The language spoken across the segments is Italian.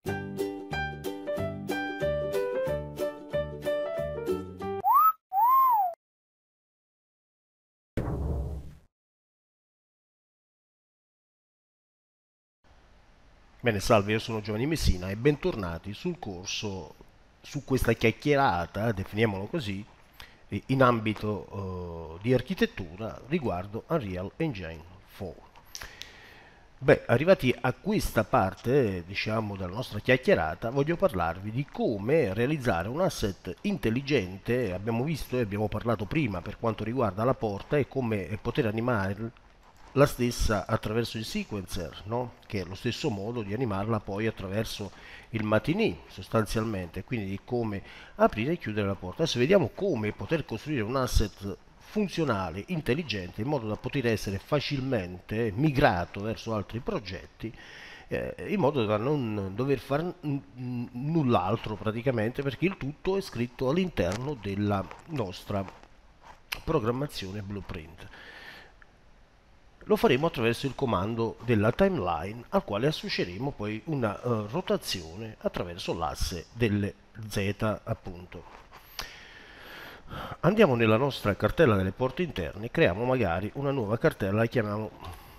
Bene, salve, io sono Giovanni Messina e bentornati sul corso, su questa chiacchierata, definiamolo così, in ambito di architettura riguardo Unreal Engine 4. Beh, arrivati a questa parte, diciamo, della nostra chiacchierata, voglio parlarvi di come realizzare un asset intelligente. Abbiamo visto e abbiamo parlato prima per quanto riguarda la porta e come poter animare la stessa attraverso il sequencer, no? Che è lo stesso modo di animarla poi attraverso il matinee sostanzialmente, quindi di come aprire e chiudere la porta. Adesso vediamo come poter costruire un asset funzionale, intelligente, in modo da poter essere facilmente migrato verso altri progetti, in modo da non dover fare null'altro praticamente, perché il tutto è scritto all'interno della nostra programmazione Blueprint. Lo faremo attraverso il comando della timeline, al quale associeremo poi una rotazione attraverso l'asse delle Z, appunto. Andiamo nella nostra cartella delle porte interne, creiamo magari una nuova cartella, la chiamiamo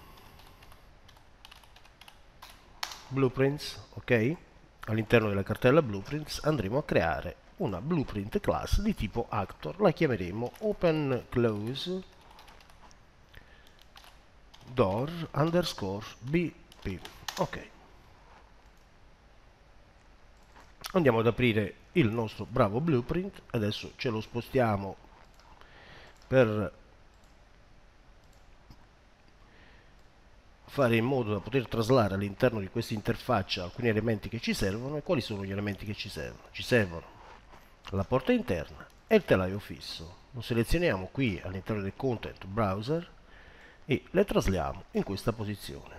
Blueprints, ok? All'interno della cartella Blueprints andremo a creare una Blueprint class di tipo Actor, la chiameremo Open Close Door underscore BP. Ok. Andiamo ad aprire il nostro bravo blueprint. Adesso ce lo spostiamo per fare in modo da poter traslare all'interno di questa interfaccia alcuni elementi che ci servono. E quali sono gli elementi che ci servono? Ci servono la porta interna e il telaio fisso. Lo selezioniamo qui all'interno del content browser e le trasliamo in questa posizione.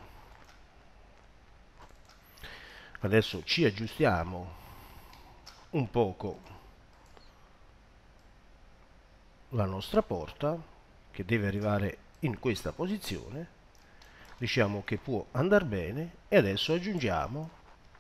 Adesso ci aggiustiamo un poco la nostra porta, che deve arrivare in questa posizione. Diciamo che può andare bene e adesso aggiungiamo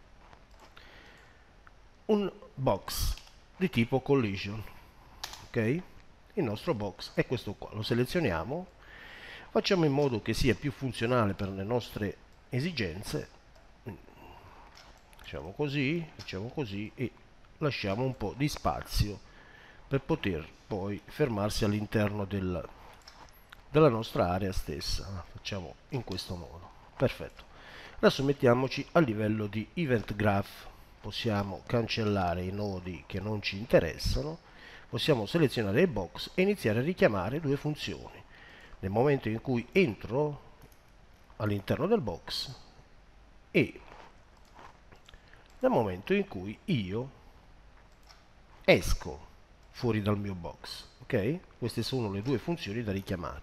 un box di tipo collision. Ok? Il nostro box è questo qua, lo selezioniamo, facciamo in modo che sia più funzionale per le nostre esigenze, facciamo così e lasciamo un po' di spazio per poter poi fermarsi all'interno della nostra area stessa. Facciamo in questo modo. Perfetto. Adesso mettiamoci a livello di event graph. Possiamo cancellare i nodi che non ci interessano, possiamo selezionare il box e iniziare a richiamare due funzioni. Nel momento in cui entro all'interno del box e nel momento in cui io esco fuori dal mio box. Ok? Queste sono le due funzioni da richiamare.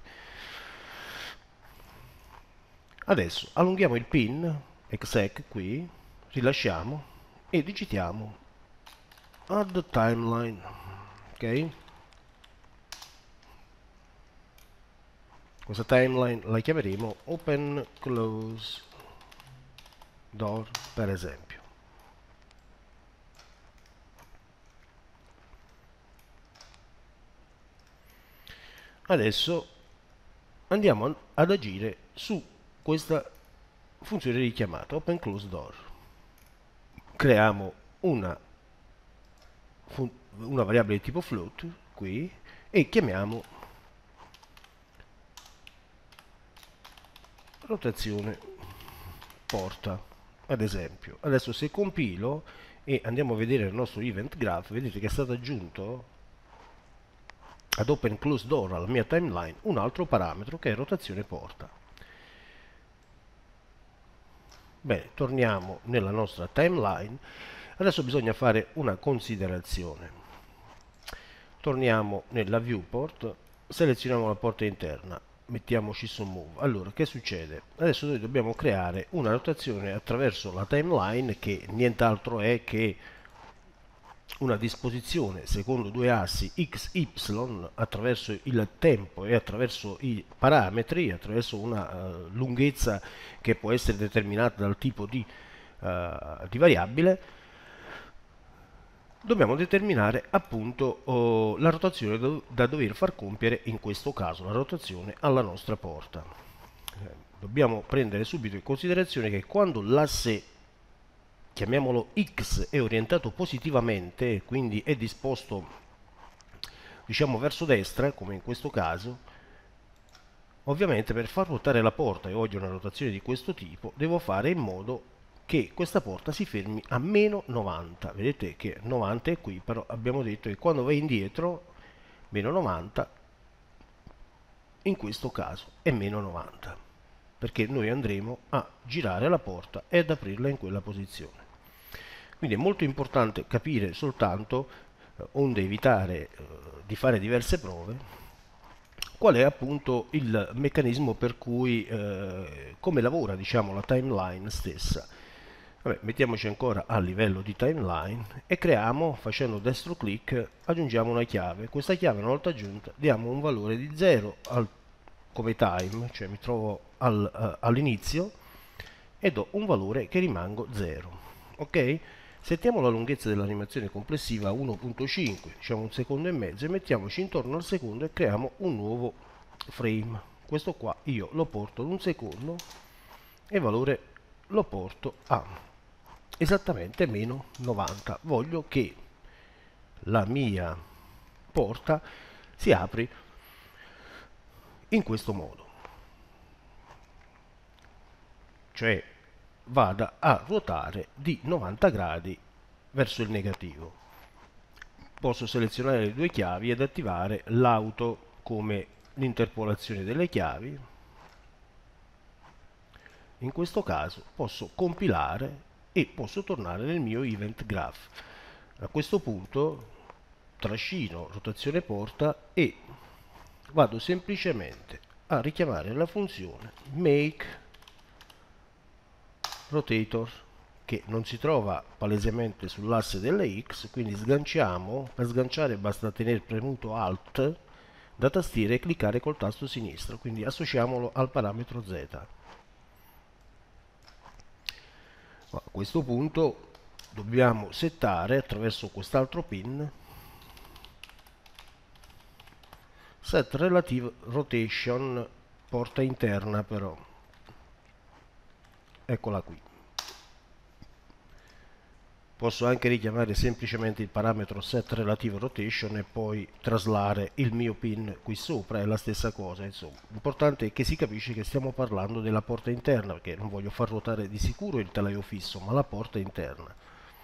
Adesso allunghiamo il pin exec qui, rilasciamo e digitiamo add timeline. Ok? Questa timeline la chiameremo open close door, per esempio. Adesso andiamo ad agire su questa funzione richiamata open close door. Creiamo una variabile di tipo float qui e chiamiamo rotazione porta, ad esempio. Adesso se compilo e andiamo a vedere il nostro event graph, vedete che è stato aggiunto ad open close door alla mia timeline un altro parametro che è rotazione porta. Bene, torniamo nella nostra timeline. Adesso bisogna fare una considerazione. Torniamo nella viewport, selezioniamo la porta interna, mettiamoci su move. Allora, che succede? Adesso noi dobbiamo creare una rotazione attraverso la timeline che nient'altro è che una disposizione secondo due assi x, y attraverso il tempo e attraverso i parametri, attraverso una lunghezza che può essere determinata dal tipo di di variabile, dobbiamo determinare appunto la rotazione da dover far compiere, in questo caso la rotazione alla nostra porta. Dobbiamo prendere subito in considerazione che quando l'asse, chiamiamolo X, è orientato positivamente, quindi è disposto diciamo verso destra, come in questo caso, ovviamente per far ruotare la porta, e voglio una rotazione di questo tipo, devo fare in modo che questa porta si fermi a meno 90. Vedete che 90 è qui, però abbiamo detto che quando va indietro meno 90 in questo caso è meno 90, perché noi andremo a girare la porta e ad aprirla in quella posizione. Quindi è molto importante capire soltanto, onde evitare di fare diverse prove, qual è appunto il meccanismo per cui, come lavora diciamo la timeline stessa. Vabbè, mettiamoci ancora a livello di timeline e creiamo, facendo destro clic, aggiungiamo una chiave. Questa chiave, una volta aggiunta, diamo un valore di 0 come time, cioè mi trovo all'inizio, e do un valore che rimango 0. Ok? Settiamo la lunghezza dell'animazione complessiva a 1.5, diciamo un secondo e mezzo, e mettiamoci intorno al secondo e creiamo un nuovo frame. Questo qua io lo porto ad un secondo e il valore lo porto a esattamente meno 90. Voglio che la mia porta si apri in questo modo, cioè vada a ruotare di 90 gradi verso il negativo. Posso selezionare le due chiavi ed attivare l'auto come l'interpolazione delle chiavi. In questo caso posso compilare e posso tornare nel mio event graph. A questo punto trascino rotazione porta e vado semplicemente a richiamare la funzione make rotator, che non si trova palesemente sull'asse delle X, quindi sganciamo. Per sganciare basta tenere premuto Alt da tastiera e cliccare col tasto sinistro, quindi associamolo al parametro Z. A questo punto dobbiamo settare attraverso quest'altro pin set relative rotation porta interna, però eccola qui. Posso anche richiamare semplicemente il parametro set relative rotation e poi traslare il mio pin qui sopra, è la stessa cosa. Insomma, l'importante è che si capisce che stiamo parlando della porta interna, perché non voglio far ruotare di sicuro il telaio fisso, ma la porta interna.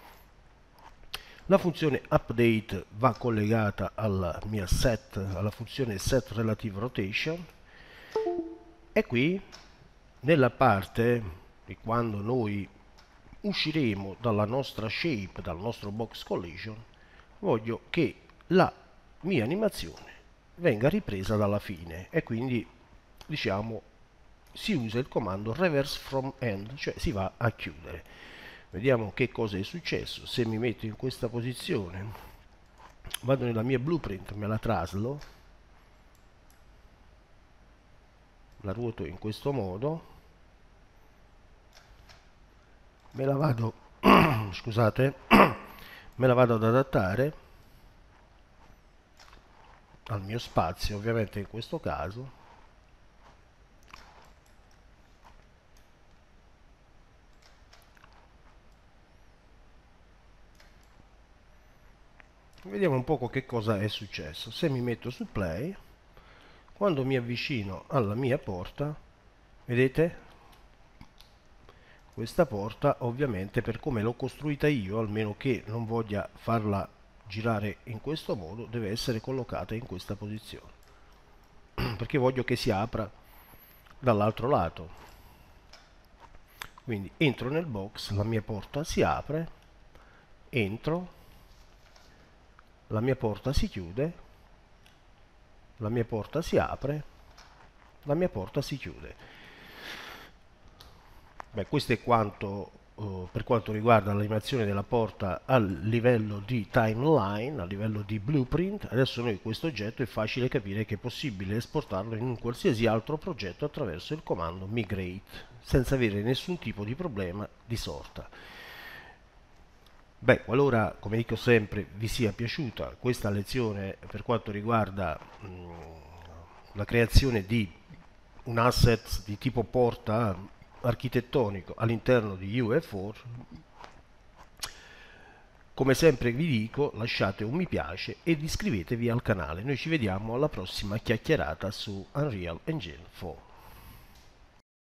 La funzione update va collegata alla mia alla funzione set relative rotation, e qui nella parte di quando noi usciremo dalla nostra shape, dal nostro box collision, voglio che la mia animazione venga ripresa dalla fine, e quindi diciamo si usa il comando reverse from end, cioè si va a chiudere. Vediamo che cosa è successo. Se mi metto in questa posizione, vado nella mia blueprint, me la traslo, la ruoto in questo modo, me la vado scusate, me la vado ad adattare al mio spazio, ovviamente in questo caso. Vediamo un po' che cosa è successo. Se mi metto su play, quando mi avvicino alla mia porta, vedete? Questa porta, ovviamente, per come l'ho costruita io, almeno che non voglia farla girare in questo modo, deve essere collocata in questa posizione, perché voglio che si apra dall'altro lato. Quindi entro nel box, la mia porta si apre, entro, la mia porta si chiude, la mia porta si apre, la mia porta si chiude. Beh, questo è quanto per quanto riguarda l'animazione della porta a livello di timeline, a livello di blueprint. Adesso noi questo oggetto è facile capire che è possibile esportarlo in un qualsiasi altro progetto attraverso il comando migrate, senza avere nessun tipo di problema di sorta. Beh, qualora, come dico sempre, vi sia piaciuta questa lezione per quanto riguarda la creazione di un asset di tipo porta architettonico all'interno di UE4, come sempre vi dico, lasciate un mi piace ed iscrivetevi al canale. Noi ci vediamo alla prossima chiacchierata su Unreal Engine 4.